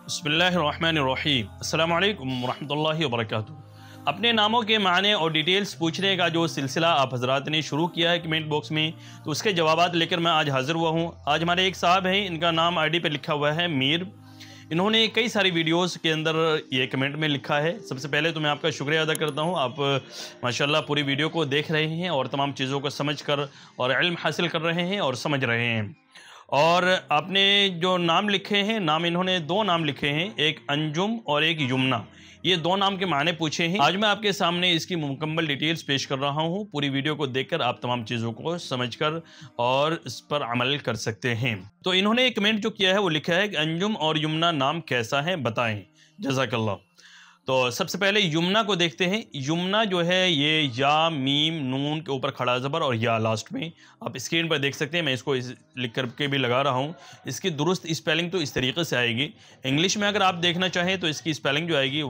بسم اللہ الرحمن الرحیم۔ السلام علیکم ورحمۃ اللہ وبرکاتہ۔ اپنے ناموں کے معنی اور ڈیٹیلز پوچھنے کا جو سلسلہ آپ حضرات نے شروع کیا ہے کمنٹ باکس میں، تو اس کے جوابات لے کر میں آج حاضر ہوا ہوں۔ آج ہمارے ایک صاحب ہیں، ان کا نام آئی ڈی پہ لکھا ہوا ہے میر۔ انہوں نے کئی ساری ویڈیوز کے اندر یہ کمنٹ میں لکھا ہے۔ سب سے پہلے تو میں آپ کا شکریہ ادا کرتا ہوں، آپ ماشاءاللہ پوری ویڈیو کو دیکھ رہے ہیں اور تمام چیزوں کو سمجھ کر اور علم حاصل کر رہے ہیں اور سمجھ رہے ہیں۔ اور آپ نے جو نام لکھے ہیں، انہوں نے دو نام لکھے ہیں، ایک انجم اور ایک یمنا۔ یہ دو نام کے معنی پوچھے ہیں۔ آج میں آپ کے سامنے اس کی مکمل ڈیٹیلز پیش کر رہا ہوں۔ پوری ویڈیو کو دیکھ کر آپ تمام چیزوں کو سمجھ کر اور اس پر عمل کر سکتے ہیں۔ تو انہوں نے ایک کمنٹ جو کیا ہے وہ لکھا ہے کہ انجم اور یمنا نام کیسا ہے بتائیں، جزاک اللہ۔ تو سب سے پہلے یمنا کو دیکھتے ہیں۔ یمنا جو ہے یہ یا میم نون کے اوپر کھڑا زبر اور یا لاسٹ میں، آپ اسکرین پر دیکھ سکتے ہیں، میں اس کو لکھ کر کے بھی لگا رہا ہوں۔ اس کی درست اسپیلنگ تو اس طریقے سے آئے گی۔ انگلش میں اگر آپ دیکھنا چاہیں تو اس کی اسپیلنگ جو آئے گی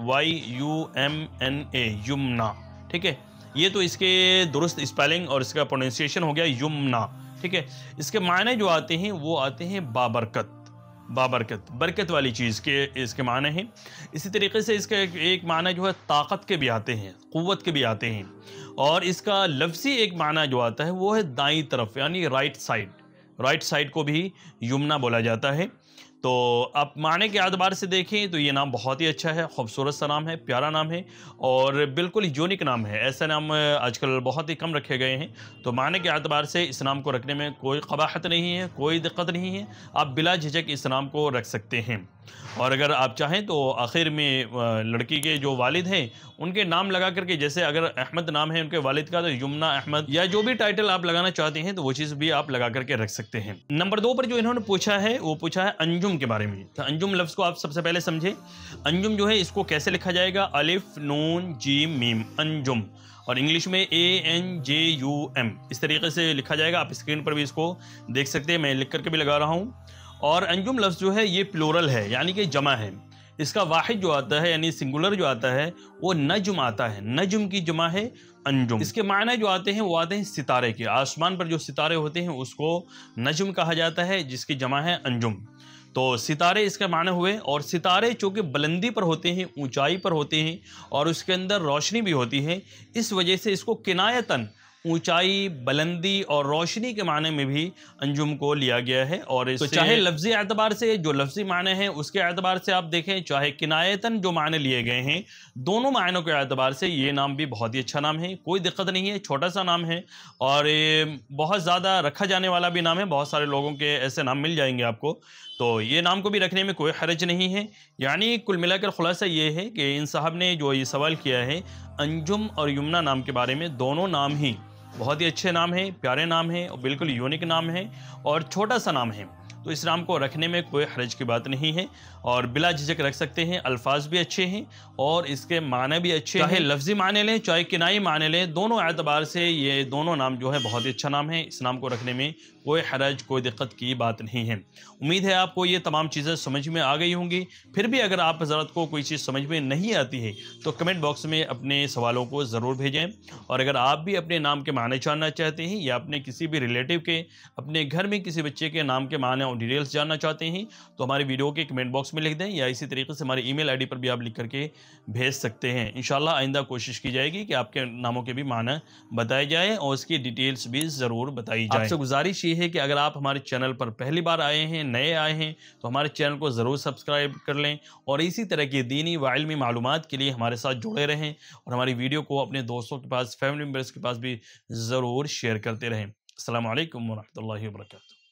YUMNA، یمنا، ٹھیک ہے۔ یہ تو اس کے درست اسپیلنگ اور اس کا پروننسیشن ہو گیا یمنا، ٹھیک ہے۔ اس کے معنی جو آتے ہیں وہ آتے ہیں بابرکت، بابرکت، برکت والی چیز کے اس کے معنی ہیں۔ اسی طریقے سے اس کا ایک معنی جو ہے طاقت کے بھی آتے ہیں، قوت کے بھی آتے ہیں، اور اس کا لفظی ایک معنی جو آتا ہے وہ ہے دائیں طرف، یعنی رائٹ سائڈ، رائٹ سائڈ کو بھی یمنا بولا جاتا ہے۔ تو آپ معنی کے اعتبار سے دیکھیں تو یہ نام بہت ہی اچھا ہے، خوبصورت سا نام ہے، پیارا نام ہے اور بالکل یونیک نام ہے۔ ایسا نام آج کل بہت ہی کم رکھے گئے ہیں، تو معنی کے اعتبار سے اس نام کو رکھنے میں کوئی قباحت نہیں ہے، کوئی دقت نہیں ہے، آپ بلا جھجک اس نام کو رکھ سکتے ہیں۔ اور اگر آپ چاہیں تو آخر میں لڑکی کے جو والد ہیں ان کے نام لگا کر کے، جیسے اگر احمد نام ہے ان کے والد کا تو یمنا احمد، یا جو بھی ٹائٹل آپ لگانا چاہتے ہیں تو وہ چیز بھی آپ لگا کر کے رکھ سکتے ہیں۔ نمبر 2 پر جو انہوں نے پوچھا ہے وہ پوچھا ہے انجم کے بارے میں۔ تو انجم لفظ کو آپ سب سے پہلے سمجھیں۔ انجم جو ہے اس کو کیسے لکھا جائے گا؟ الف نون جیم میم، انجم، اور انگلش میں ANJUM، اس طریقے سے لکھا جائے گا۔ آپ اسکرین پر بھی اس کو دیکھ سکتے ہیں، میں لکھ کر کے بھی لگا رہا ہوں۔ اور انجم لفظ جو ہے یہ پلورل ہے، یعنی کہ جمع ہے۔ اس کا واحد جو آتا ہے یعنی سنگولر جو آتا ہے وہ نجم آتا ہے، نجم کی جمع ہے انجم۔ اس کے معنی جو آتے ہیں وہ آتے ہیں ستارے کے، آسمان پر جو ستارے ہوتے ہیں اس کو نجم کہا جاتا ہے، جس کی جمع ہے انجم۔ تو ستارے اس کا معنی ہوئے، اور ستارے چونکہ بلندی پر ہوتے ہیں، اونچائی پر ہوتے ہیں اور اس کے اندر روشنی بھی ہوتی ہے، اس وجہ سے اس کو کنایتاً اونچائی، بلندی اور روشنی کے معنی میں بھی انجم کو لیا گیا ہے۔ اور اس چاہے لفظی اعتبار سے جو لفظی معنی ہیں اس کے اعتبار سے آپ دیکھیں، چاہے کنایتاً جو معنی لیے گئے ہیں، دونوں معنوں کے اعتبار سے یہ نام بھی بہت ہی اچھا نام ہے، کوئی دقت نہیں ہے، چھوٹا سا نام ہے اور بہت زیادہ رکھا جانے والا بھی نام ہے۔ بہت سارے لوگوں کے ایسے نام مل جائیں گے آپ کو، تو یہ نام کو بھی رکھنے میں کوئی حرج نہیں ہے۔ یعنی کل ملا کر خلاصہ یہ ہے کہ ان صاحب نے جو یہ سوال کیا ہے انجم اور یمنا نام کے بارے میں، دونوں نام ہی بہت ہی اچھے نام ہیں، پیارے نام ہیں اور بالکل یونیک نام ہیں اور چھوٹا سا نام ہے، تو اس نام کو رکھنے میں کوئی حرج کی بات نہیں ہے اور بلا جھجک رکھ سکتے ہیں۔ الفاظ بھی اچھے ہیں اور اس کے معنی بھی اچھے ہیں، چاہے لفظی معنی لیں چاہے کنائی معنی لیں، دونوں اعتبار سے یہ دونوں نام جو ہے بہت ہی اچھا نام ہے۔ اس نام کو رکھنے میں کوئی حرج، کوئی دقت کی بات نہیں ہے۔ امید ہے آپ کو یہ تمام چیزیں سمجھ میں آ گئی ہوں گی۔ پھر بھی اگر آپ حضرات کو کوئی چیز سمجھ میں نہیں آتی ہے تو کمنٹ باکس میں اپنے سوالوں کو ضرور بھیجیں، اور اگر آپ بھی اپنے نام کے معنی جاننا چاہتے ہیں یا اپنے کسی بھی ریلیٹیو کے، اپنے گھر میں کسی بچے کے نام کے معنی اور ڈیٹیلز جاننا چاہتے ہیں تو ہماری ویڈیو کے کمنٹ باکس میں لکھ دیں، یا اسی طریقے سے ہماری ای میل آئی ڈی پر بھی آپ لکھ کر کے بھیج سکتے ہیں۔ انشاءاللہ آئندہ کوشش کی جائے گی کہ آپ کے ناموں کے بھی معنی بتائے جائیں اور اس کی ڈیٹیلز بھی ضرور بتائی جائیں۔ آپ سے گزارش یہ ہے کہ اگر آپ ہمارے چینل پر پہلی بار آئے ہیں، نئے آئے ہیں، تو ہمارے چینل کو ضرور سبسکرائب کر لیں اور اسی طرح کی دینی و علمی معلومات کے لیے ہمارے ساتھ جڑے رہیں، اور ہماری ویڈیو کو اپنے دوستوں کے پاس، فیملی ممبرز کے پاس بھی ضرور شیئر کرتے رہیں۔ السلام علیکم ورحمۃ اللہ وبرکاتہ۔